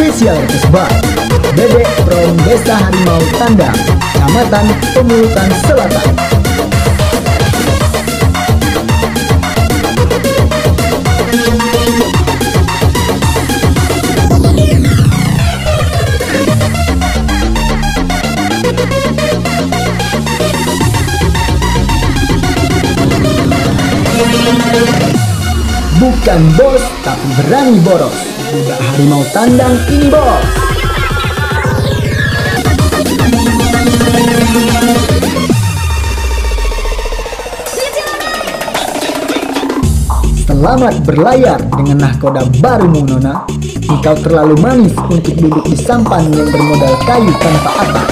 Spesial Kesbar Dedek from Desa Harimau Tandang, Kecamatan Pemulutan Selatan. Bukan bos, tapi berani boros. Budak Harimau Tandang ini bos. Selamat berlayar dengan nahkoda barumu Nona. Engkau terlalu manis untuk duduk di sampan yang bermodal kayu tanpa atap.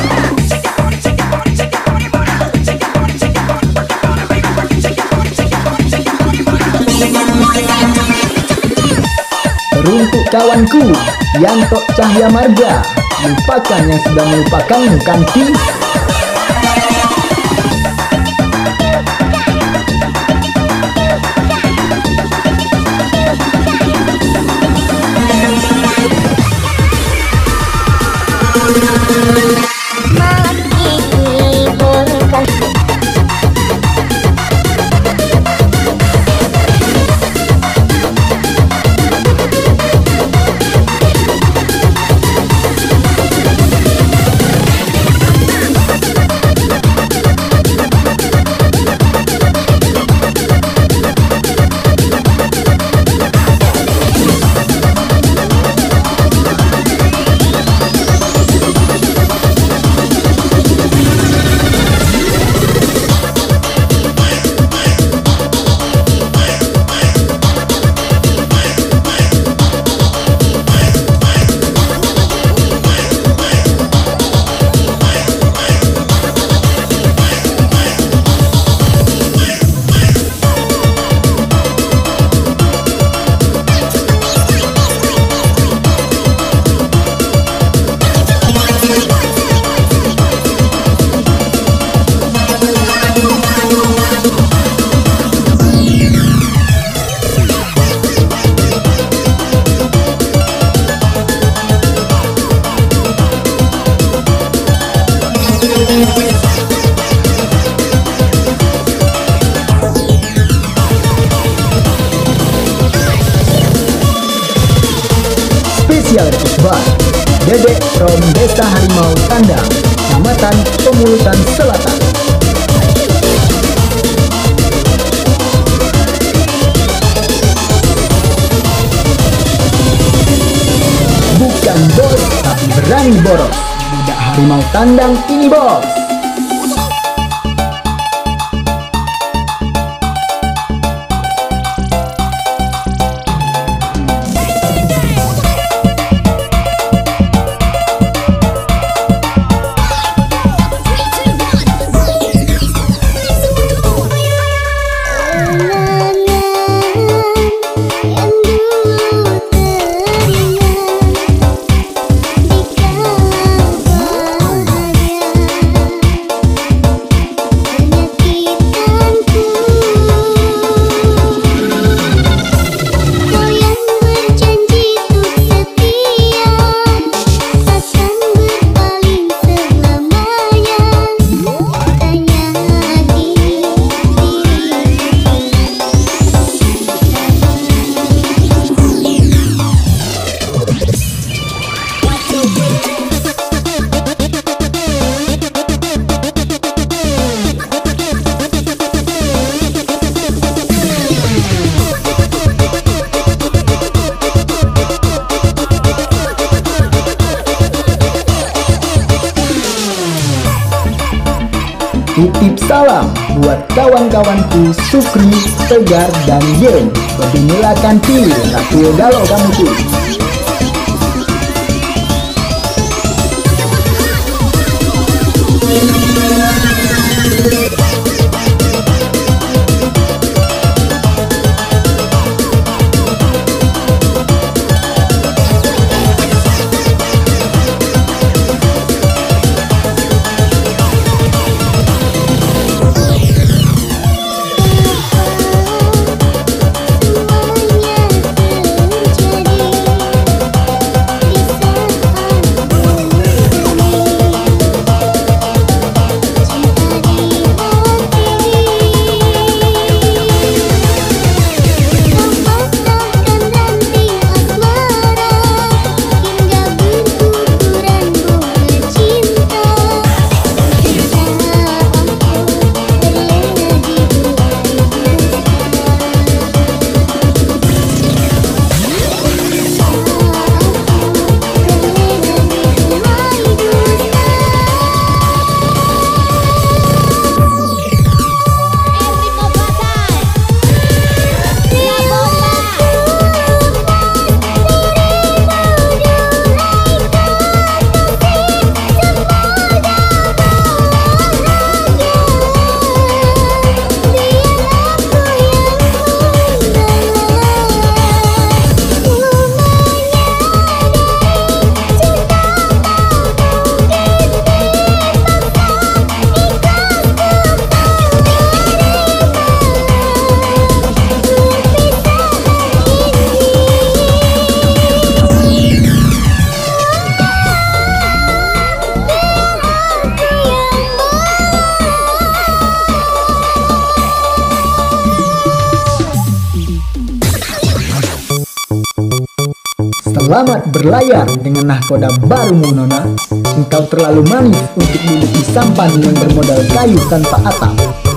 Untuk kawanku Yanto Cahya Marga, lupakan yang sudah melupakanmu kanti. Spesial Kesbar Dedek from Desa Harimau Tandang, Kecamatan Pemulutan Selatan. Bukan bos, tapi berani boros. Budak Harimau Tandang ini bos. Titip salam buat kawan-kawanku Sukri, Tegar, dan Yen. Beginilah kanti Ratu Galau kamuku. Semuanya terjadi Selamat berlayar dengan nahkoda barumu Nona. Engkau terlalu manis untuk duduk di sampan yang bermodal kayu tanpa atap.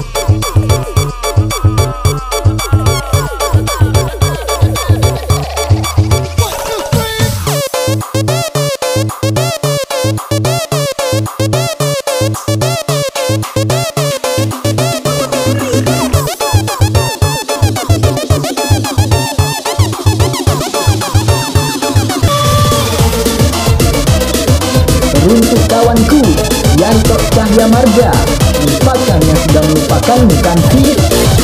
Untuk kawanku Yanto Cahya Marga, lupakan yang sudah melupakanmu kan sih?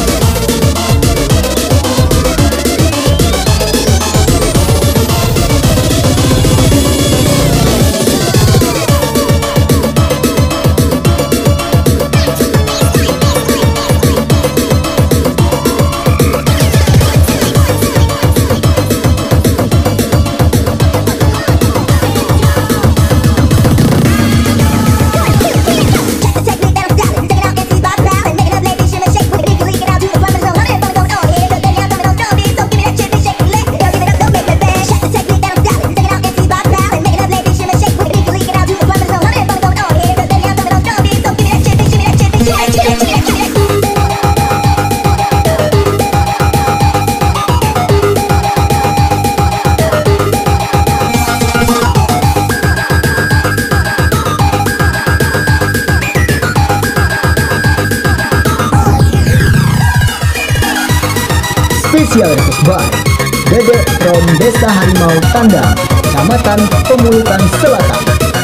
Spesial request by Dedek from Desa Harimau Tandang, Kecamatan Pemulutan Selatan.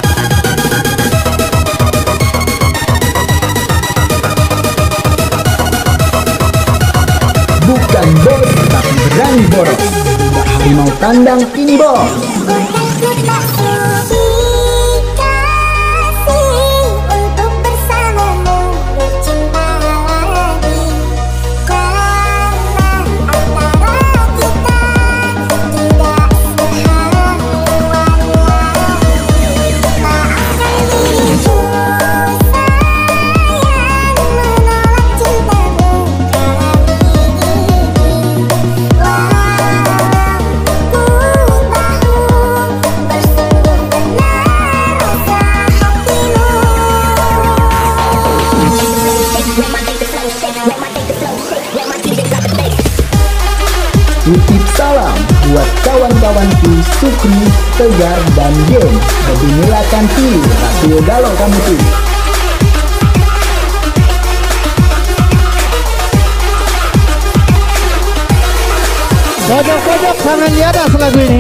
Bukan bos, tapi berani boros. Harimau Tandang ini bos. Titip salam buat kawan-kawanku Sukri, Tegar, dan Game. Beginilah kan pilih radio galau kamu tuh. Pojok-pojok jangan di atas lagu ini.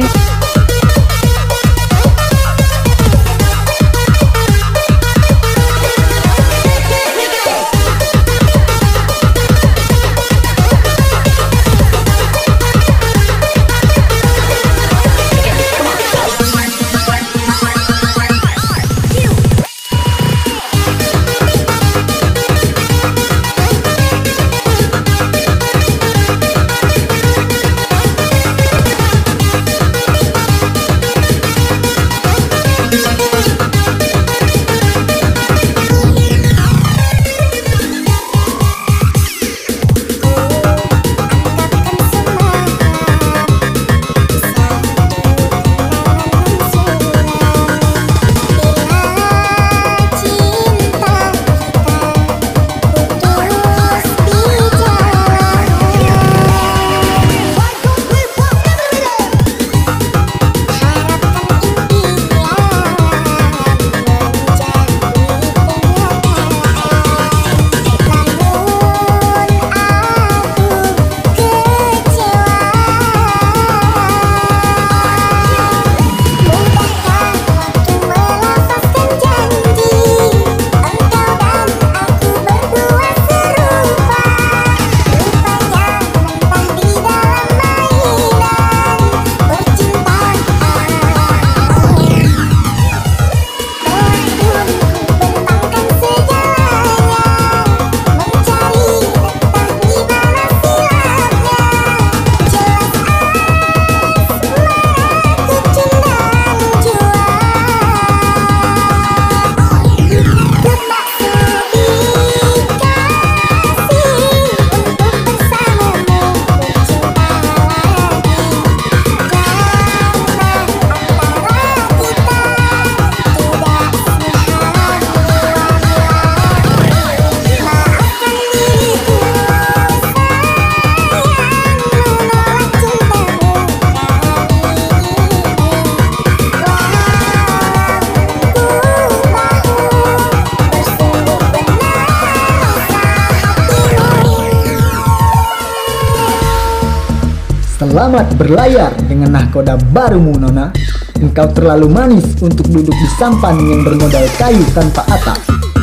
Selamat berlayar dengan nahkoda barumu, Nona. Engkau terlalu manis untuk duduk di sampan yang bermodal kayu tanpa atap.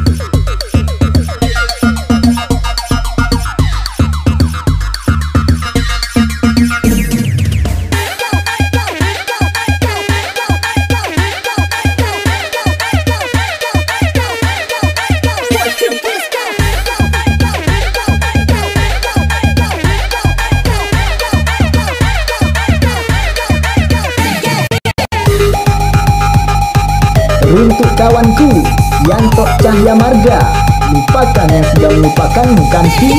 Untuk kawanku, Yanto Cahya Marga, lupakan yang sudah melupakanmu kan, Ki?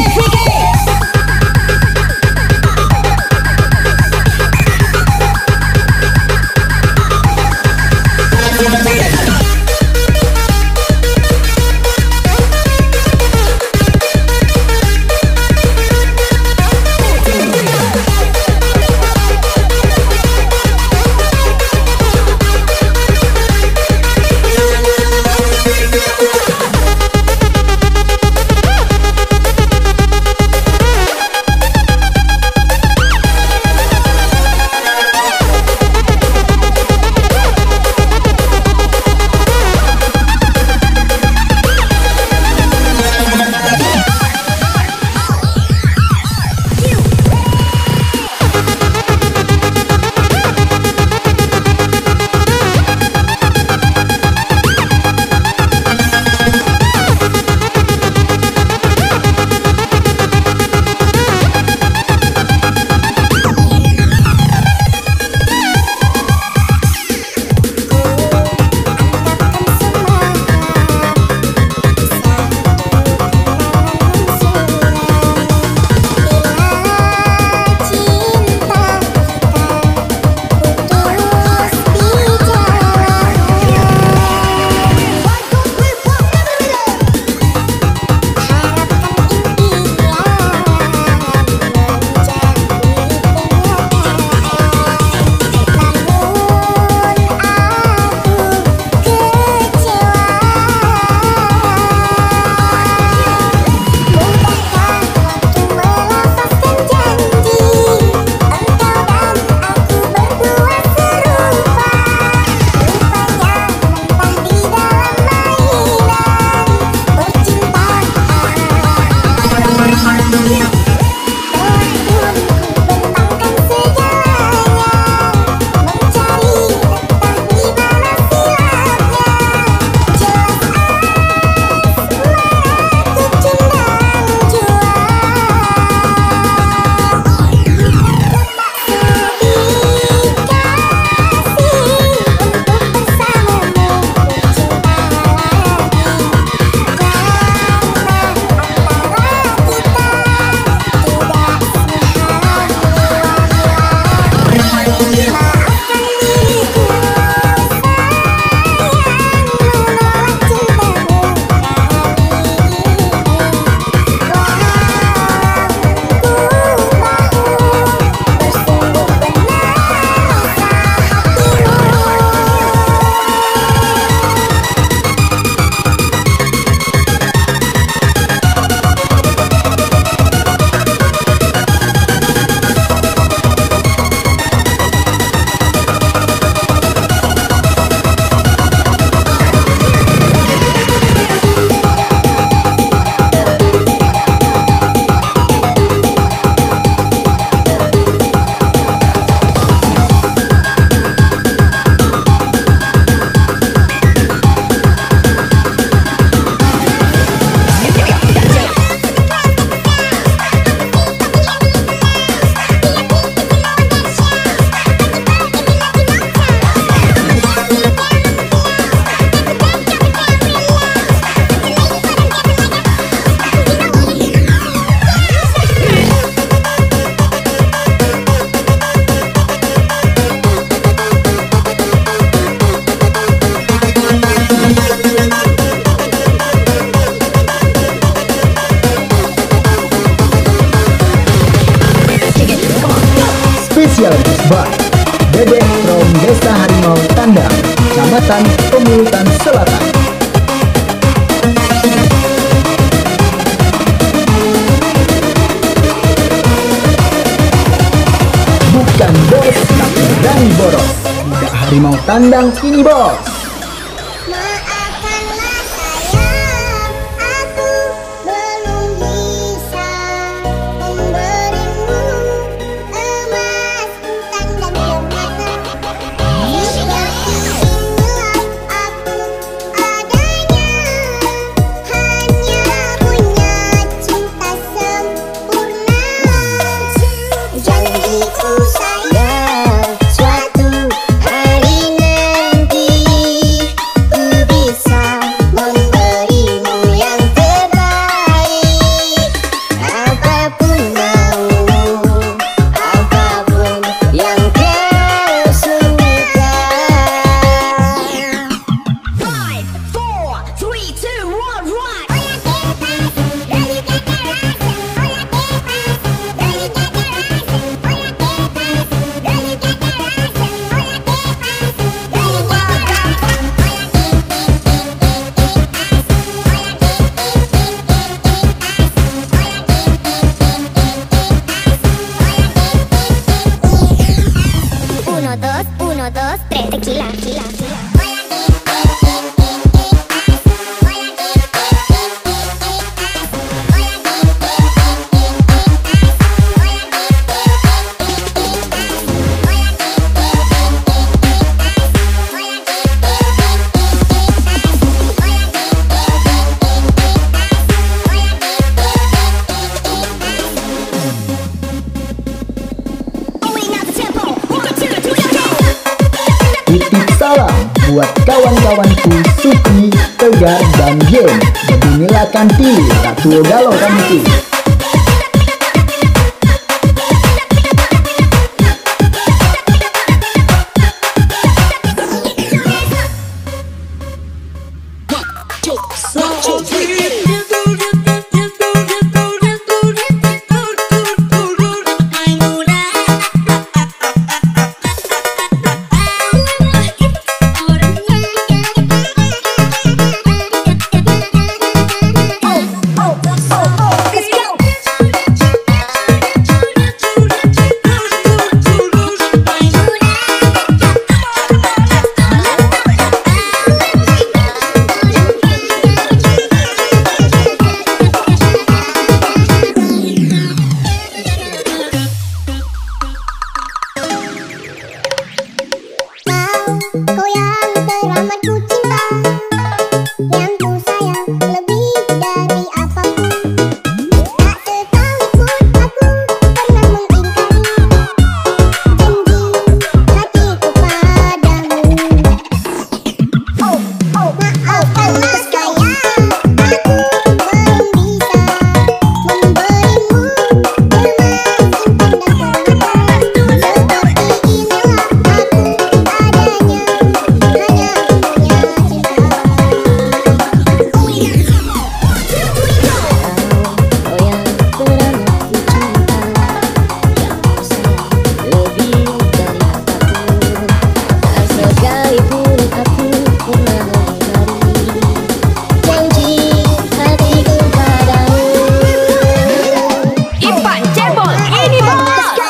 Spesial Bar Dedeh from Desa Harimau Tandang, Kecamatan Pemulutan Selatan. Harimau Tandang ini bos. Maafkanlah sayang, aku belum bisa memberimu emas, hutan dan permata. Jika inilah aku adanya, hanya punya cinta sempurna. Janjiku sayang, suatu hari nanti ku bisa memberimu yang terbaik. Apapun maumu, apapun yang kau suka. 5, 4, 3, 2, 1, run! Uno, dos, tres, tequila, tequila, tequila. Titip salam buat kawan-kawanku Sukri, Tegar, dan Jen. Beginilah Kanti, Ratu Galau Kanti. Kau yang teramat ku cinta, yang ku sayang lebih dari apapun. Tak sekalipun aku pernah mengingkari janji hatiku padamu. Maafkanlah sayang, aku belum bisa memberimu emas, intan dan permata. Seperti inilah aku adanya, hanya punya cinta. Kau yang teramat ku cinta, yang ku sayang lebih dari apapun. Tak sekalipun aku pernah mengingkari janji hatiku padamu. Ipan Cebol ini bos.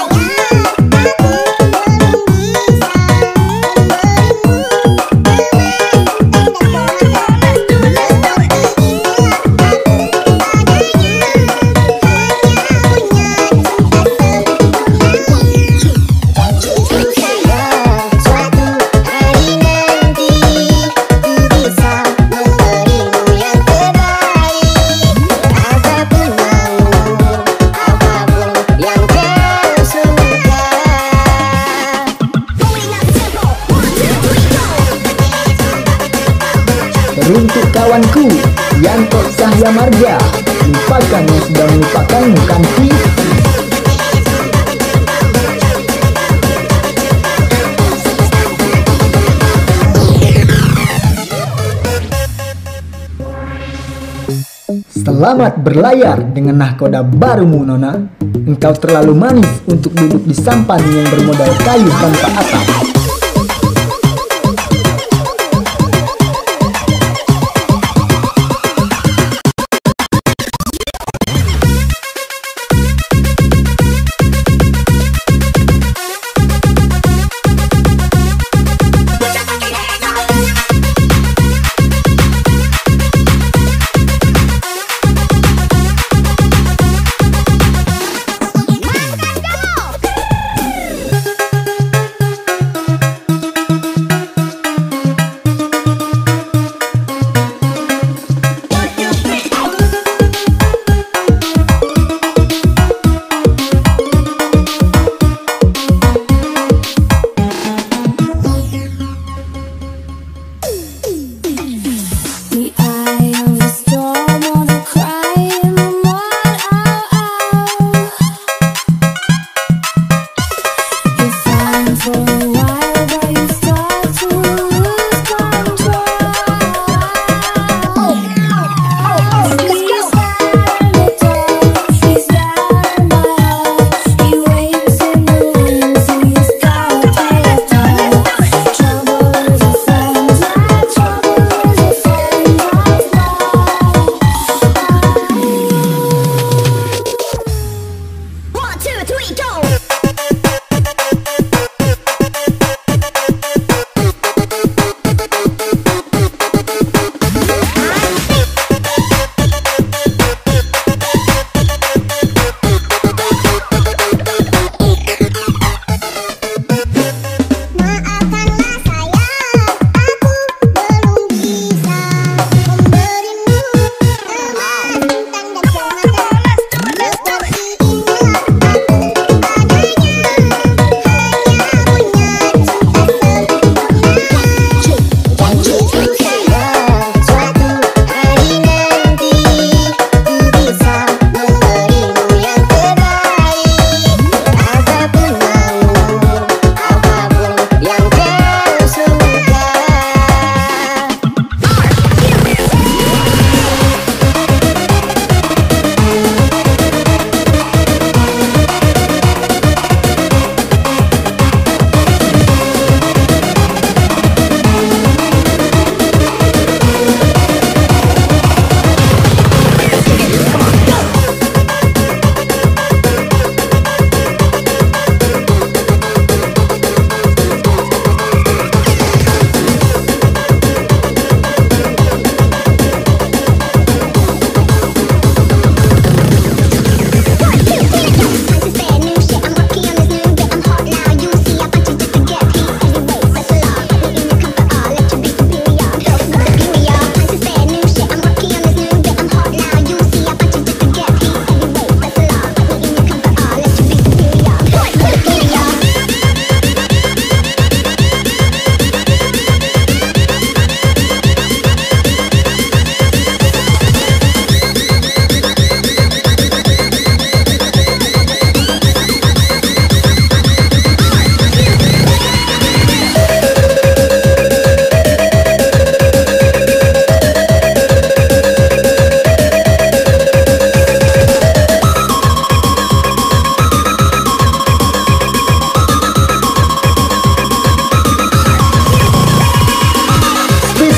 Teruntuk kawanku Yanto Cahya Marga, lupakan yang sudah melupakanmu Kanti. Selamat berlayar dengan nahkoda barumu Nona. Engkau terlalu manis untuk duduk di sampan yang bermodal kayu tanpa atap.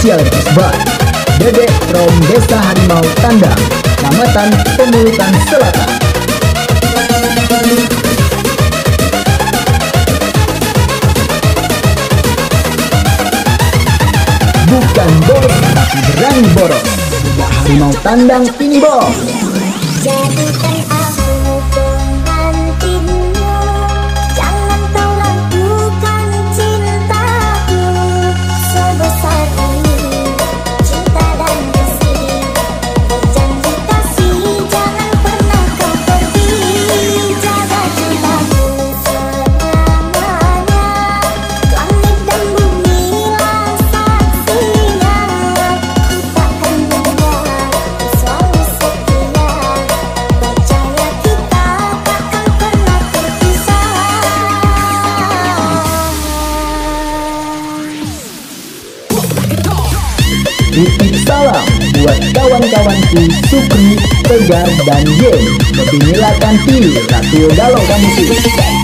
Official by Dedek from Desa Harimau Tandang, Kecamatan Pemulutan Selatan. Bukan bos, tapi berani boros. Budak Harimau Tandang ini bos. Jadikan aku pengantinmu, jangan kau ragukan cintaku. Sebesar ini cinta dan kasih, berjanji kasih, jangan pernah kau pergi. Jaga cintaku selamanya, langit dan bumilah saksinya. Ku takkan tinggal, selalu setia. Percaya kita takkan pernah terpisah. Titip salam buat kawan-kawanku Sukri, Tegar, dan Yen. Beginilah Kanti, Ratu Galau Kampus.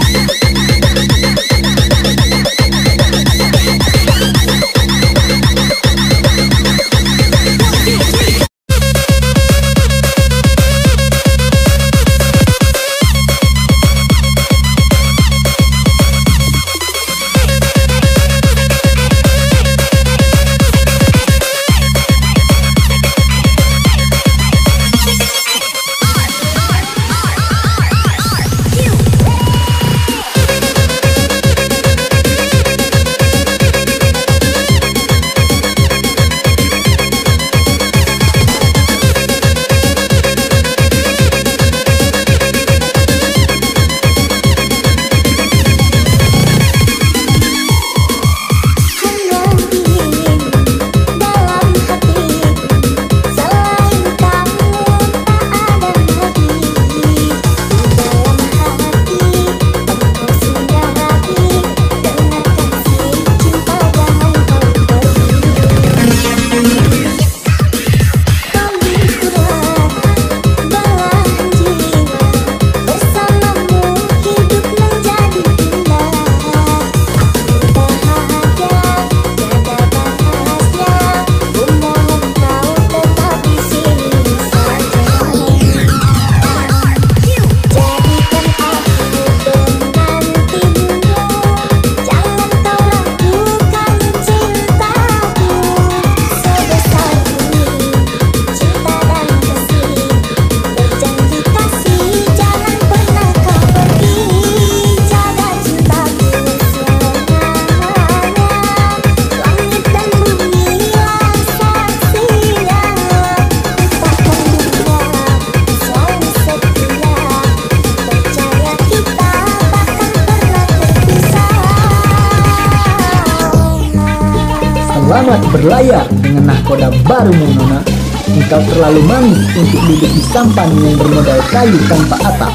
Selamat berlayar dengan nahkoda baru Nona. Engkau terlalu manis untuk duduk di sampan yang bermodal kayu tanpa atap.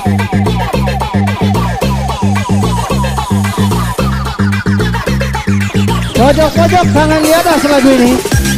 Pojok-pojok tangan di atas lagu ini.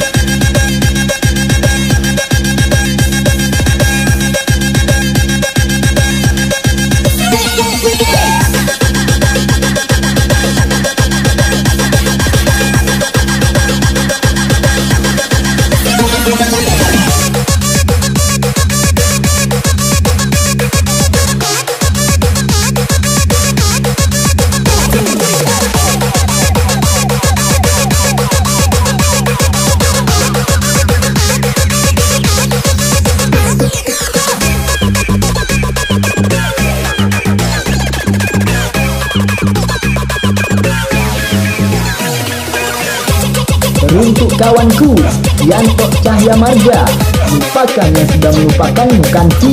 Untuk kawanku Yanto Cahya Marga, lupakan yang sudah melupakanmu Kanti.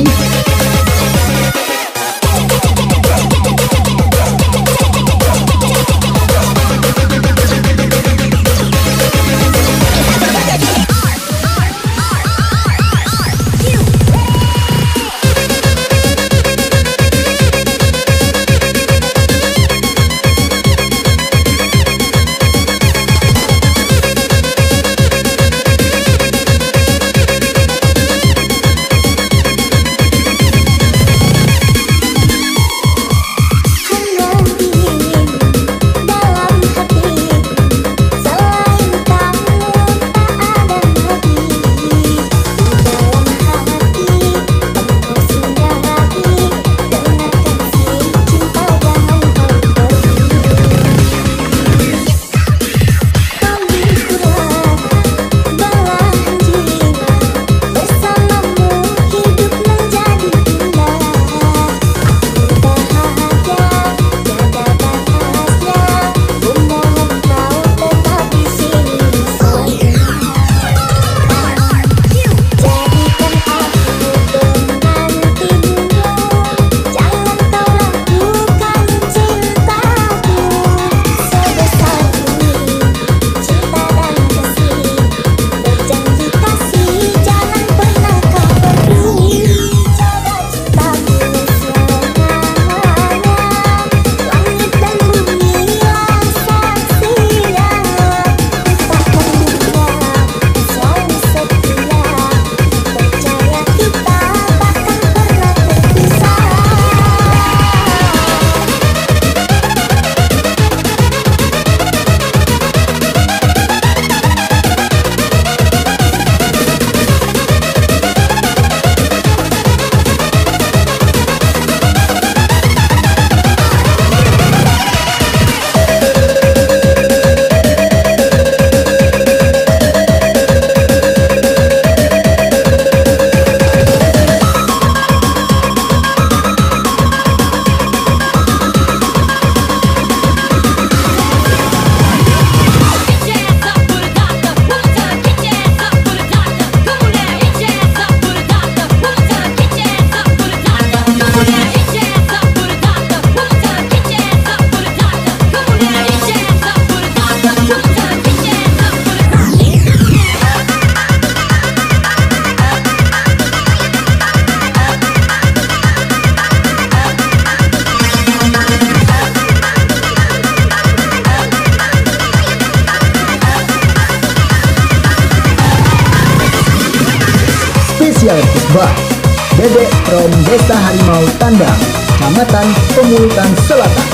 Fajar Kusbah, Dedek from Desa Harimau Tandang, Kecamatan Pemulutan Selatan.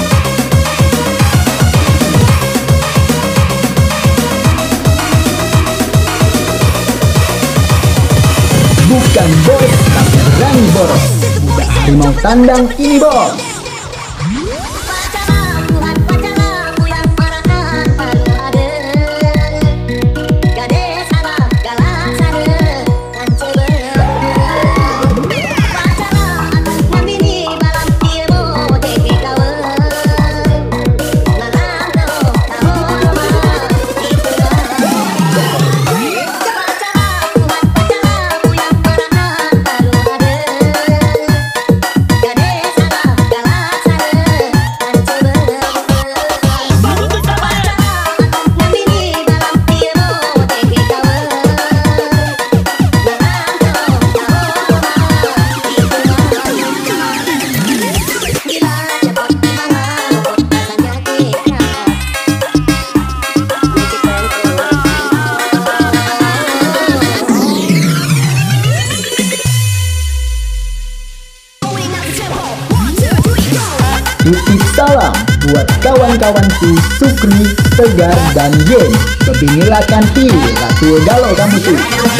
Bukan bos, tapi berani boros. Budak Harimau Tandang ini bos. Titip salam buat kawan-kawanku Sukri, Tegar, dan Jen. Kepinilah kanti, ratu galau kamu tuh.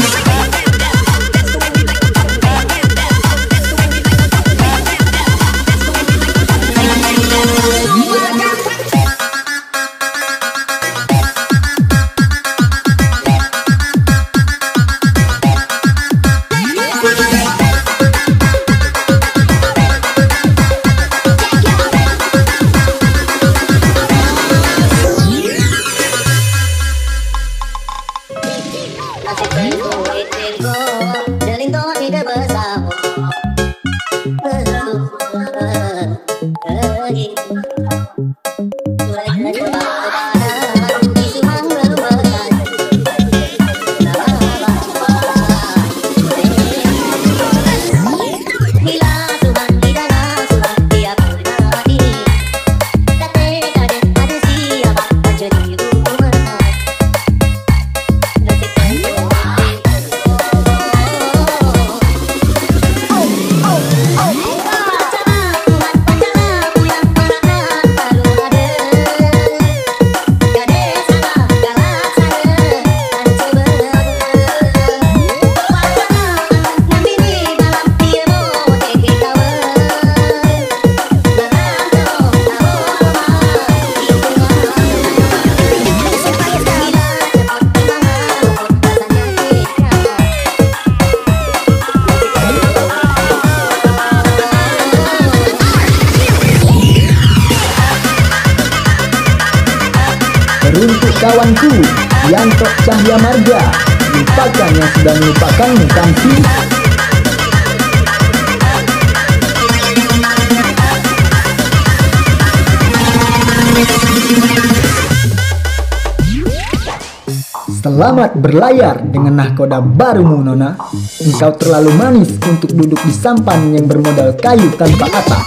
Untuk kawanku Yanto Cahya Marga, lupakan yang sudah melupakanmu kanti. Selamat berlayar dengan nahkoda barumu Nona. Engkau terlalu manis untuk duduk di sampan yang bermodal kayu tanpa atap.